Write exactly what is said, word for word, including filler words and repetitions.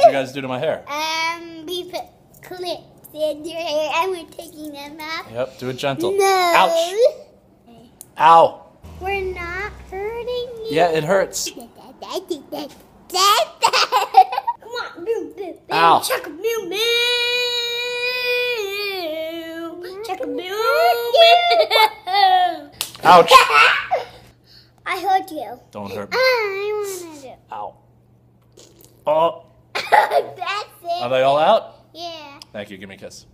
What'd you guys do to my hair? Um, we put clips in your hair and we're taking them out. Yep, do it gentle. No. Ouch. Ow. We're not hurting you. Yeah, it hurts. Come on, boom, boom, boom. Ow. Chuck a boom, boom. Chuck a boom, boom. Ouch. I hurt you. Don't hurt me. I wanted it. Ow. Oh. That's it. Are they all out? Yeah. Thank you. Give me a kiss.